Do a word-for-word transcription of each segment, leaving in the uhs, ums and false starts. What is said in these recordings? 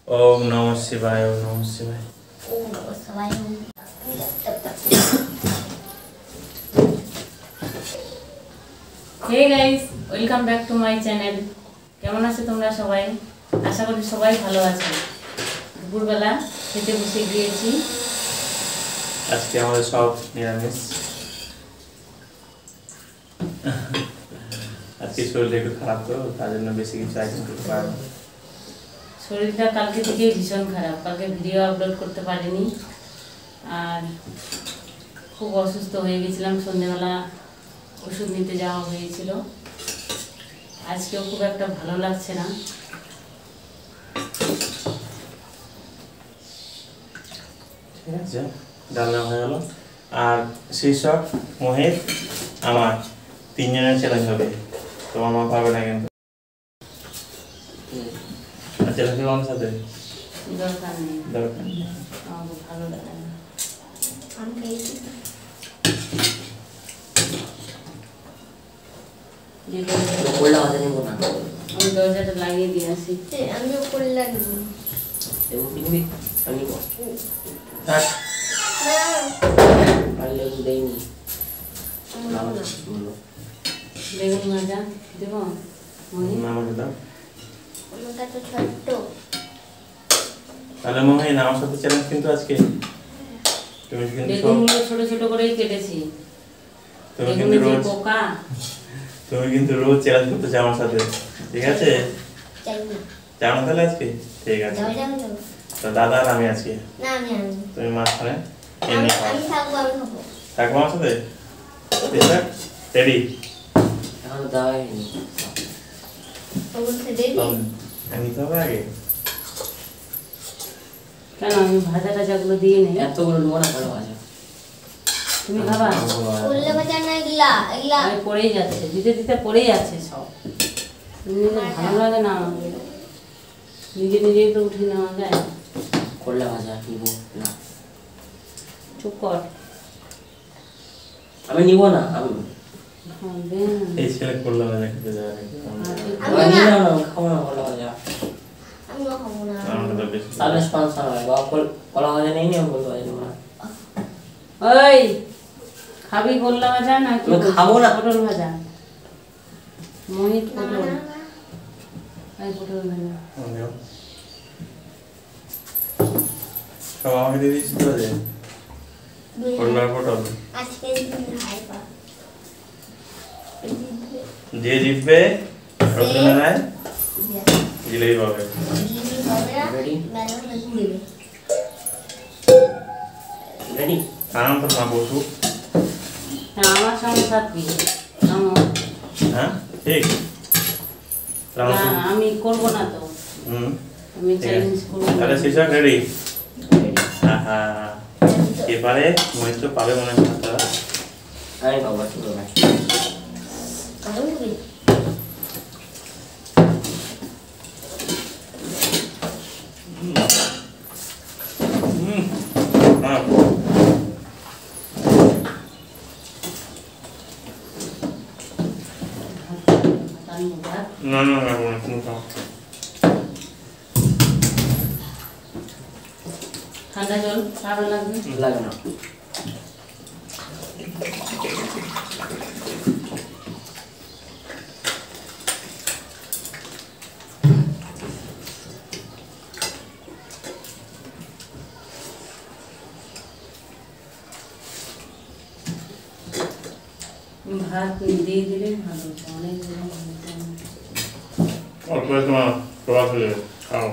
ओम नमः शिवाय ओम नमः शिवाय ओम नमः शिवाय। Hey guys, welcome back to my channel. কেমন আছো তোমরা সবাই? আশা করি সবাই ভালো আছো। দুপুরবেলা খেতে বসে গিয়েছি। আজকে আমাদের সব নিরামিষ। আজকে শরীরটা একটু খারাপ তো, তার জন্য বেশি কিছু আইটেম করতে পারবো না। শরীরটা কালকে থেকে ভীষণ খারাপ, কালকে ভিডিও আপলোড করতে পারিনি আর খুব অসুস্থ হয়ে গেছিলাম। সন্ধ্যেবেলা ওষুধ নিতে যাওয়া হয়েছিল, আজকেও খুব একটা ভালো লাগছে না। ঠিক আছে, রান্না হয়ে গেল। আর শীর্ষক মোহিত আমার তিনজনের চ্যালেঞ্জ হবে, তোমার মা পারবে না কিন্তু। চ্যালেঞ্জ আমার সাথে দরকার নেই, দরকার নেই, আমাকে ভালো লাগে না। আমি খেয়েছি। আমি দরজাটা লাগিয়ে দিয়ে আসি। আমিও করে লাগবো। বেগুন ভাজা দেব আমাকে দাও। ওটা তো ছোট্ট। তাহলে মোহিত আমার সাথে চ্যালেঞ্জ কিন্তু আজকে। তুমি কিন্তু বেগুনগুলো ছোট ছোট করেই কেটেছি। তুমি কিন্তু রোজ পোকা তুমি কিন্তু রোজ চ্যালেঞ্জ করতে চাও আমার সাথে, ঠিক আছে? চাই না। চাও না তাহলে আজকে? ঠিক আছে, যাও যাও যাও। তো দাদা আর আমি আজকে। না আমি আমি তুমি মাঝখানে আমি আমি থাকবো, আমি খাবো। থাকবো আমার সাথে। ঠিক আছে, রেডি? এখন দাওয়াই নি তো বলতে দেবি? আমি তো হবে আগে। কেন আমি ভাজা টাজাগুলো দিয়ে নেই? এতগুলো নেবো না, ভালো ভাজা। তুমি খাবা? করলে বাজার না এগুলা এগুলা আমি পড়েই যাচ্ছে, দিতে দিতে পড়েই যাচ্ছে সব। নিজে ভালো লাগে না আমাকে, নিজে নিজেই তো উঠে নেওয়া যায়। করলে ভাজা নিব না, চুপ কর। আমি নিব না। আমি হ্যাঁ, দে না। এই ছেলে করলো না, দেখতে যাওয়া নাকি? আমি আমি না না না খাবো না করলে ভাজা। আমিও খাবো না। আমাকে তো বেশি তাহলে স্পন্সর হয় বাবা, কলা ভাজা নেই নি, আমি বলতে পারি না। ওই খাবি গোল্লা ভাজা না কি? আমি খাবো না। পটল ভাজা। মোহিত না, পটল, না, না। এই পটল ভাজা। আমিও। সব আমাকে দিয়ে দিচ্ছি তো যে দুই করলো আর পটল। আজকে দিন হাইপা। যে জিতবে রসগোল্লায় জিলেবি পাবে। জিবি হবে না। Ready? ম্যাডাম নাকি দেবে। রেডি? কারণ তো না বসু। হ্যাঁ, আমার সঙ্গে থাকবি। আমার হ্যাঁ ঠিক। রামু না, আমি করব না তো, হুম আমি ঠিক আছে। চ্যালেঞ্জ করব। তাহলে শীর্ষক রেডি? রেডি। আহা, এবারে মোহিত তো পাবে মনে হয় না। আমি বাবা শুরু ভাই। আমি দেবে। হুম হ্যাঁ না না না না তুমি খাও। ঠান্ডা জল খাবার লাগবে। লাগে না। ভাত দিয়ে দিলে ভালো হতো, অনেক গরম হতো। অল্প তোমার খাওয়া খেলে খাও।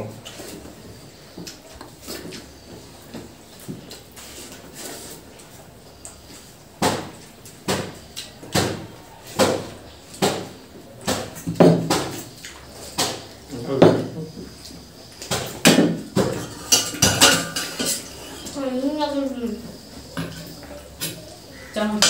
আমি লাগবে। চামচ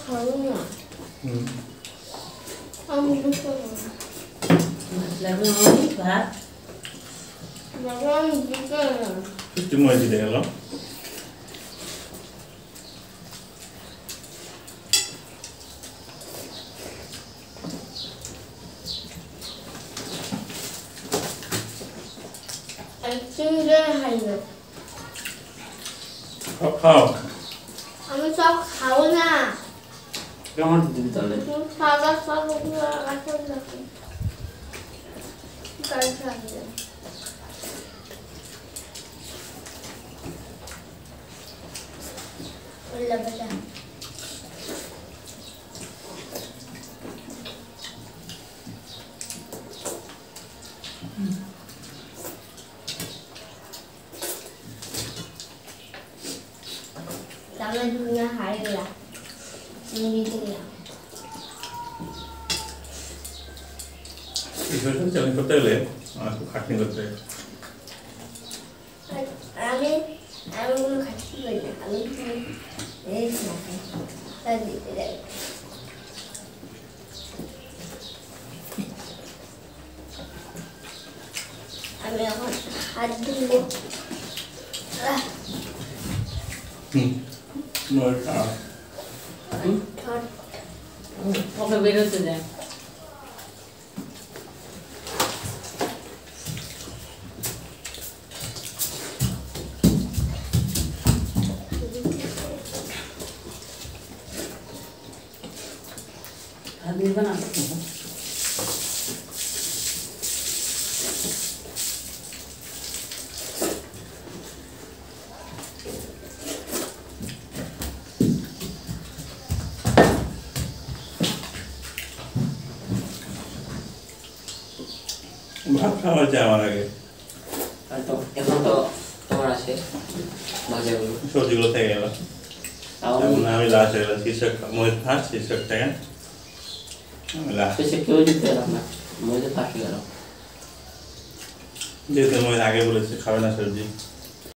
খাবো না হুম আমি দুটো লাগবে মনি ভাত বাবা আমি দুটো একটু মরে দিতে গেল একটু জল খাইবে খাও খাও আমি সব খাবো না কেমন দিবি তাহলে তুমি খাবার সব ওগুলো আসল রাখো কাল খাবে ওলা বেটা তাহলে দুনিয়া হারিয়ে গেলা তুমি দিতে গেলা এই বিষয়টা চ্যালেঞ্জ করতে গেলে আমার খুব খাটনি করতে হয় আমি আমি কোনো খাচ্ছি করি না আমি এই খাই তাই দিতে যাই আমি এখন হাত ধুবো হুম মরে খাও ঠট ওকে বেরোতে যায় ভাত দিবে না ভাত খাওয়া যায় আমার আগে আর তো এখন তো তোমার আছে ভাজাগুলো সবজিগুলো থেকে গেল তাও এখন আমি লাস্ট হয়ে গেলাম শীর্ষক মহিত ভাত শীর্ষক থেকে আমি লাস্ট শেষে কেউ দিতে গেলাম না মধ্যে ফাঁসে গেল যেহেতু মহিত আগে বলেছে খাবে না সবজি